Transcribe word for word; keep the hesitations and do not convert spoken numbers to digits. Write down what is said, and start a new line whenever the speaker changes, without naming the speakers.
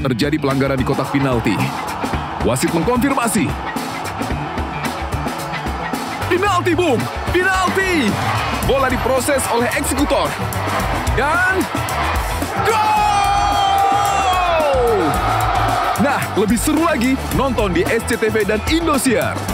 terjadi pelanggaran di kotak penalti. Wasit mengkonfirmasi. Penalti, Bung! Penalti! Bola diproses oleh eksekutor. Dan... gol! Nah, lebih seru lagi nonton di S C T V dan Indosiar.